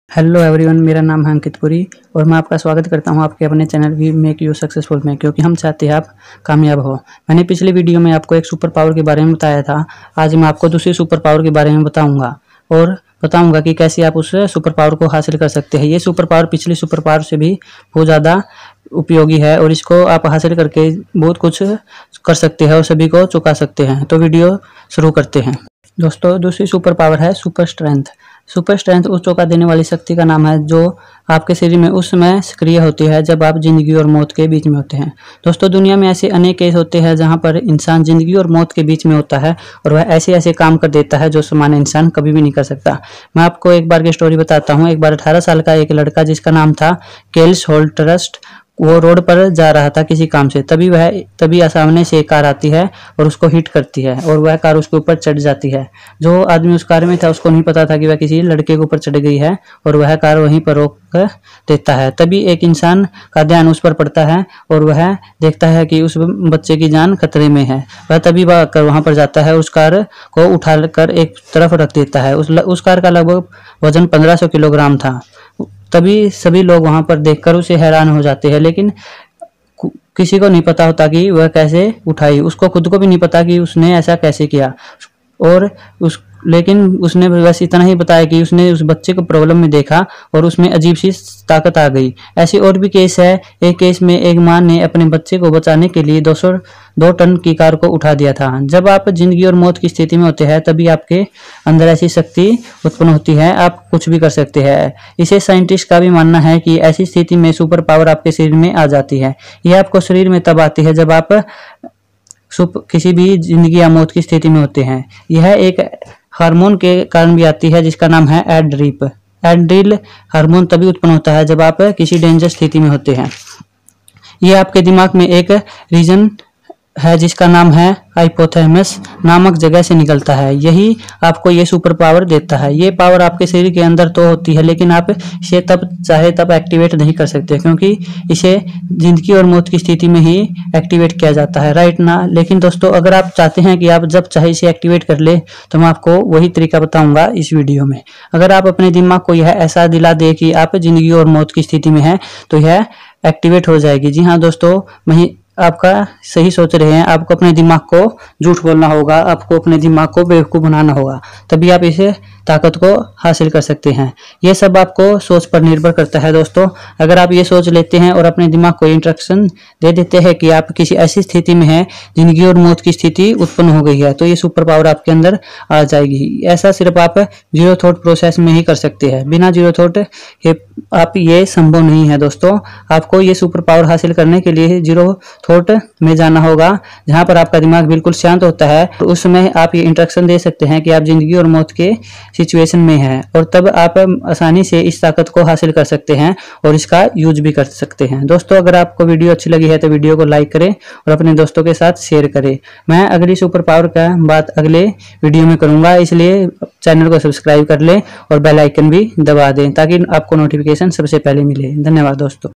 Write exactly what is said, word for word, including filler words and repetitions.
Hello everyone, मेरा नाम है अंकित पुरी और मैं आपका स्वागत करता हूं आपके अपने channel we make you successful में, क्योंकि हम चाहते हैं आप कामयाब हो। मैंने पिछले वीडियो में आपको एक सुपर पावर के बारे में बताया था। आज मैं आपको दूसरी सुपर पावर के बारे में बताऊंगा और बताऊंगा कि कैसे आप उस सुपर पावर को हासिल कर सकते हैं। ये सुपर पावर पिछली सुपर पावर से भी बहुत ज़्यादा उपयोगी है और इसको आप हासिल करके बहुत कुछ कर सकते हैं और सभी को चुका सकते हैं। तो वीडियो शुरू करते हैं। दोस्तों, दूसरी सुपर पावर है सुपर स्ट्रेंथ। सुपर स्ट्रेंथ उस चौंका देने वाली शक्ति का नाम है जो आपके शरीर में उस समय सक्रिय होती है जब आप जिंदगी और मौत के बीच में होते हैं। दोस्तों, दुनिया में ऐसे अनेक केस होते हैं जहां पर इंसान जिंदगी और मौत के बीच में होता है और वह ऐसे ऐसे काम कर देता है जो सामान्य इंसान कभी भी नहीं कर सकता। मैं आपको एक बार की स्टोरी बताता हूँ। एक बार अठारह साल का एक लड़का जिसका नाम था केल्स होल्टरस्ट, वो रोड पर जा रहा था किसी काम से। तभी वह तभी सामने से एक कार आती है और उसको हिट करती है और वह कार उसके ऊपर चढ़ जाती है। जो आदमी उस कार में था उसको नहीं पता था कि वह किसी लड़के के ऊपर चढ़ गई है और वह कार वहीं पर रोक देता है। तभी एक इंसान का ध्यान उस पर पड़ता है और वह देखता है कि उस बच्चे की जान खतरे में है। वह तभी भागकर वहां पर जाता है, उस कार को उठाकर एक तरफ रख देता है। उस उस कार का लगभग वजन पंद्रह सौ किलोग्राम था। तभी सभी लोग वहां पर देखकर उसे हैरान हो जाते हैं, लेकिन किसी को नहीं पता होता कि वह कैसे उठाई। उसको खुद को भी नहीं पता कि उसने ऐसा कैसे किया। और उस लेकिन उसने बस इतना ही बताया कि उसने उस बच्चे को प्रॉब्लम में देखा और उसमें अजीब सी ताकत आ गई। ऐसे और भी केस है। एक केस में एक मां ने अपने बच्चे को बचाने के लिए दो सौ दो टन की कार को उठा दिया था। जब आप जिंदगी और मौत की स्थिति में होते हैं तभी आपके अंदर ऐसी शक्ति उत्पन्न होती है, आप कुछ भी कर सकते हैं। इसे साइंटिस्ट का भी मानना है कि ऐसी स्थिति में सुपर पावर आपके शरीर में आ जाती है। यह आपको शरीर में तब आती है जब आप किसी भी जिंदगी या मौत की स्थिति में होते हैं। यह एक हार्मोन के कारण भी आती है जिसका नाम है एड्रीप। एड्रिल हार्मोन तभी उत्पन्न होता है जब आप किसी डेंजर स्थिति में होते हैं। यह आपके दिमाग में एक रीजन है जिसका नाम है हाइपोथैलेमस नामक जगह से निकलता है। यही आपको ये सुपर पावर देता है। ये पावर आपके शरीर के अंदर तो होती है, लेकिन आप इसे तब चाहे तब एक्टिवेट नहीं कर सकते, क्योंकि इसे जिंदगी और मौत की स्थिति में ही एक्टिवेट किया जाता है, राइट ना। लेकिन दोस्तों, अगर आप चाहते हैं कि आप जब चाहे इसे एक्टिवेट कर ले तो मैं आपको वही तरीका बताऊंगा इस वीडियो में। अगर आप अपने दिमाग को यह ऐसा दिला दे कि आप जिंदगी और मौत की स्थिति में हैं तो यह एक्टिवेट हो जाएगी। जी हाँ दोस्तों, वही आपका सही सोच रहे हैं। आपको अपने दिमाग को झूठ बोलना होगा, आपको अपने दिमाग को बेवकूफ बनाना होगा, तभी आप इसे ताकत को हासिल कर सकते हैं। यह सब आपको सोच पर निर्भर करता है दोस्तों। अगर आप ये सोच लेते हैं और अपने दिमाग को इंस्ट्रक्शन दे देते हैं कि आप किसी ऐसी स्थिति में हैं जिंदगी और मौत की स्थिति उत्पन्न हो गई है, तो ये सुपर पावर आपके अंदर आ जाएगी। ऐसा सिर्फ आप जीरो थॉट प्रोसेस में ही कर सकते हैं। बिना जीरो थॉट के आप ये संभव नहीं है दोस्तों। आपको ये सुपर पावर हासिल करने के लिए जीरो थॉट में जाना होगा, जहां पर आपका दिमाग बिल्कुल शांत होता है। उस समय आप ये इंस्ट्रक्शन दे सकते हैं कि आप जिंदगी और मौत के सिचुएशन में हैं, और तब आप आसानी से इस ताकत को हासिल कर सकते हैं और इसका यूज भी कर सकते हैं। दोस्तों, अगर आपको वीडियो अच्छी लगी है तो वीडियो को लाइक करें और अपने दोस्तों के साथ शेयर करें। मैं अगली सुपर पावर का बात अगले वीडियो में करूंगा, इसलिए चैनल को सब्सक्राइब कर लें और बेल आइकन भी दबा दें ताकि आपको नोटिफिकेशन सबसे पहले मिले। धन्यवाद दोस्तों।